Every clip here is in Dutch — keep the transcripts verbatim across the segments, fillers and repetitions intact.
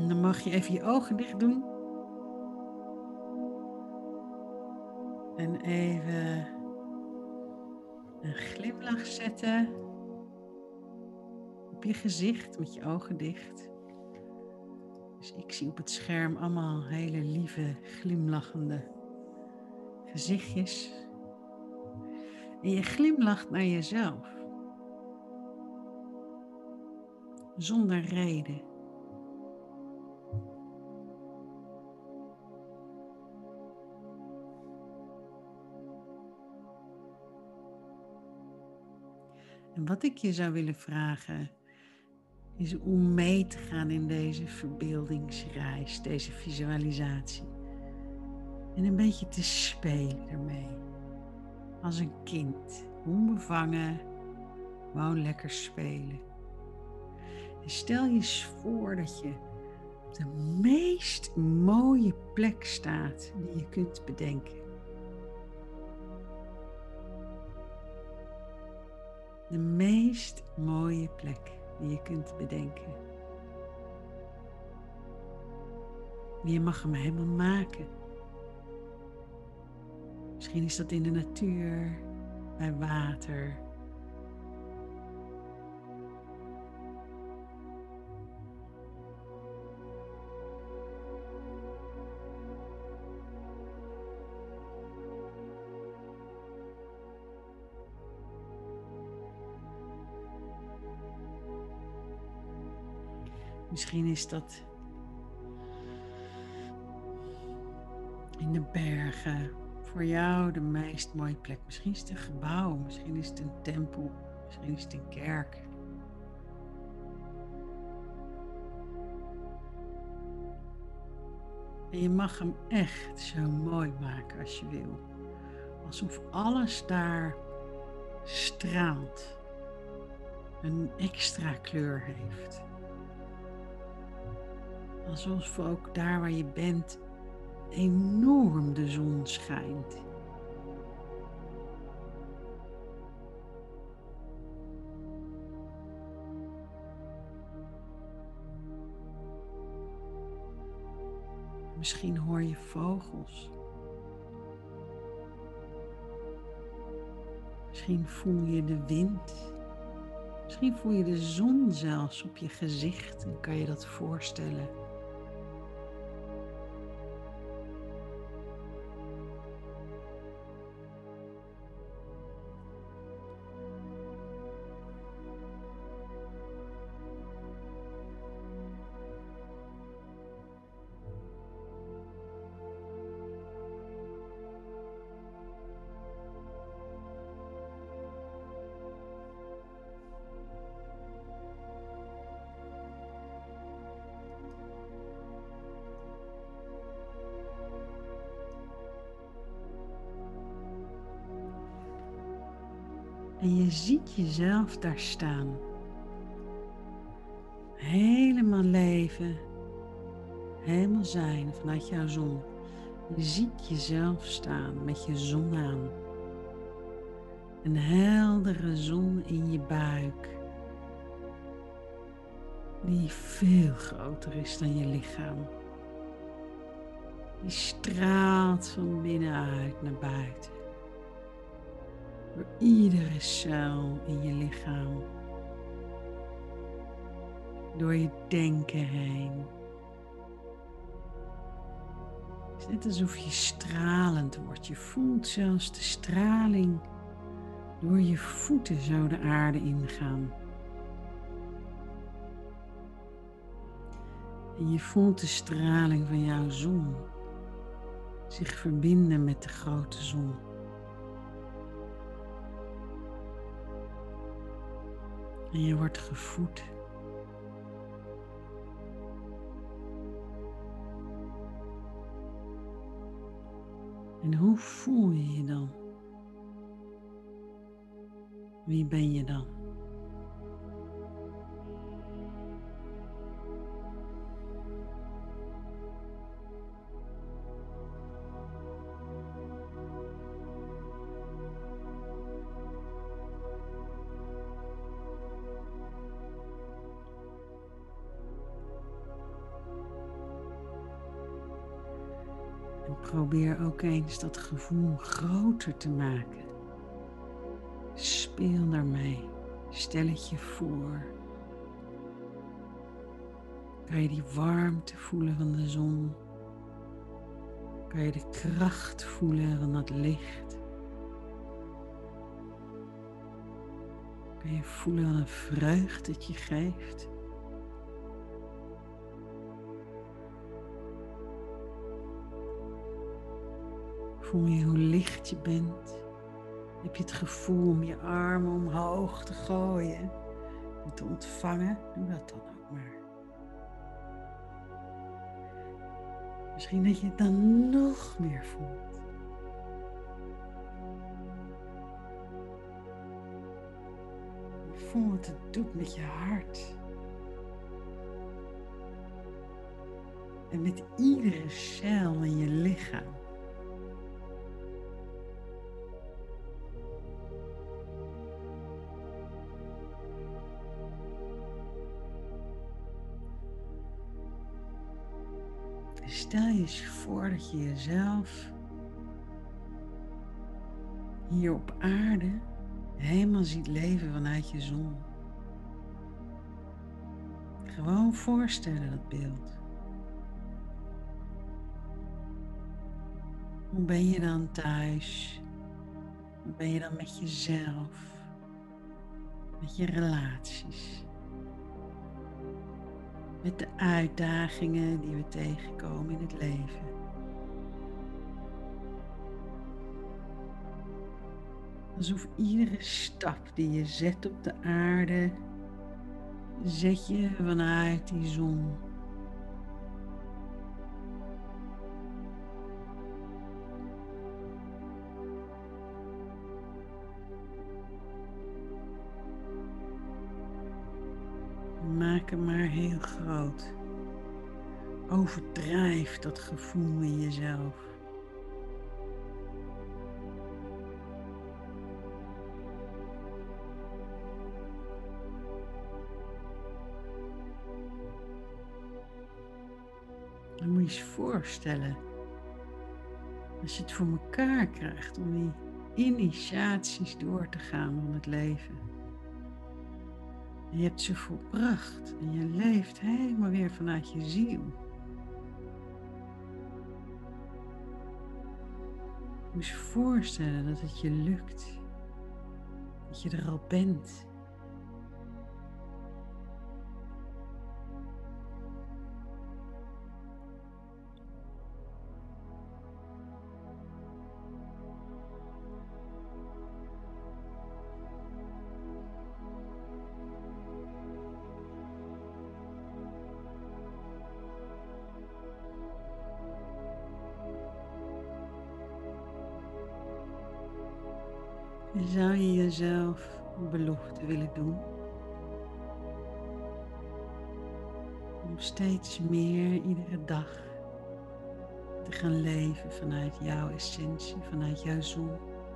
En dan mag je even je ogen dicht doen. En even een glimlach zetten op je gezicht met je ogen dicht. Dus ik zie op het scherm allemaal hele lieve, glimlachende gezichtjes. En je glimlacht naar jezelf. Zonder reden. En wat ik je zou willen vragen, is om mee te gaan in deze verbeeldingsreis, deze visualisatie. En een beetje te spelen ermee. Als een kind, onbevangen, gewoon lekker spelen. En stel je eens voor dat je op de meest mooie plek staat die je kunt bedenken. De meest mooie plek die je kunt bedenken. Je mag hem helemaal maken. Misschien is dat in de natuur, bij water. Misschien is dat in de bergen. Voor jou de meest mooie plek. Misschien is het een gebouw, misschien is het een tempel, misschien is het een kerk. En je mag hem echt zo mooi maken als je wil. Alsof alles daar straalt. Een extra kleur heeft. Alsof ook daar waar je bent enorm de zon schijnt. Misschien hoor je vogels. Misschien voel je de wind. Misschien voel je de zon zelfs op je gezicht en kan je dat voorstellen. En je ziet jezelf daar staan. Helemaal leven. Helemaal zijn vanuit jouw zon. Je ziet jezelf staan met je zon aan. Een heldere zon in je buik. Die veel groter is dan je lichaam. Die straalt van binnenuit naar buiten. Door iedere cel in je lichaam. Door je denken heen. Het is net alsof je stralend wordt. Je voelt zelfs de straling door je voeten zo de aarde ingaan. En je voelt de straling van jouw zon zich verbinden met de grote zon. En je wordt gevoed. En hoe voel je je dan? Wie ben je dan? probeer ook eens dat gevoel groter te maken. Speel daarmee. Stel het je voor. Kan je die warmte voelen van de zon? Kan je de kracht voelen van dat licht? Kan je voelen wat een vreugde het je geeft? Voel je hoe licht je bent? Heb je het gevoel om je armen omhoog te gooien en te ontvangen? Doe dat dan ook maar. Misschien dat je het dan nog meer voelt. Voel wat het doet met je hart. En met iedere cel in je lichaam. Stel je eens voor dat je jezelf hier op aarde helemaal ziet leven vanuit je zon. Gewoon voorstellen dat beeld. Hoe ben je dan thuis? Hoe ben je dan met jezelf? Met je relaties? Met de uitdagingen die we tegenkomen in het leven. Alsof iedere stap die je zet op de aarde, zet je vanuit die zon. Maak hem maar heel groot. Overdrijf dat gevoel in jezelf. Dan moet je eens voorstellen, als je het voor elkaar krijgt om die initiaties door te gaan van het leven. En je hebt ze volbracht en je leeft helemaal weer vanuit je ziel. Moet je je voorstellen dat het je lukt. Dat je er al bent. En zou je jezelf een belofte willen doen? Om steeds meer iedere dag te gaan leven vanuit jouw essentie, vanuit jouw zon.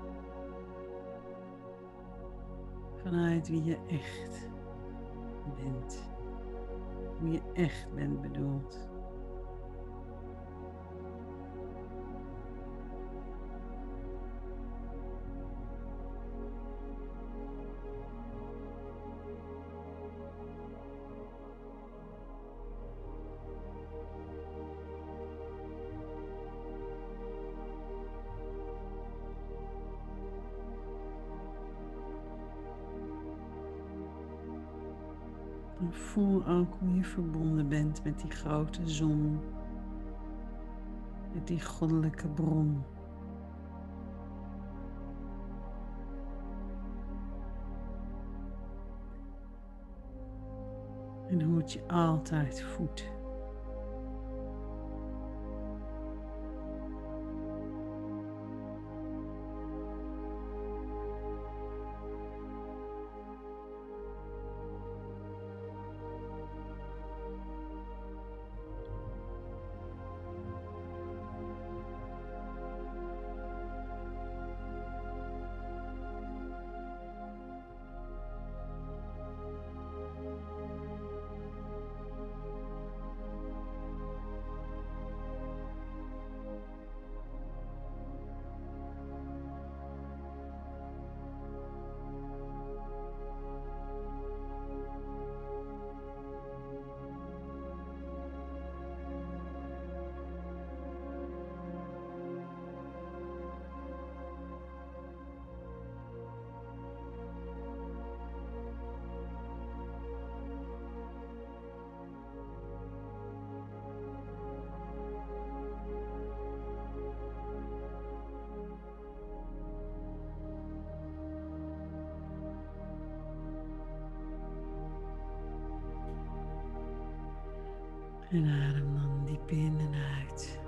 Vanuit wie je echt bent. Hoe je echt bent bedoeld. En voel ook hoe je verbonden bent met die grote zon, met die goddelijke bron. En hoe het je altijd voedt. En adem dan diep in en uit.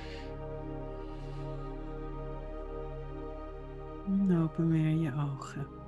En open weer je ogen.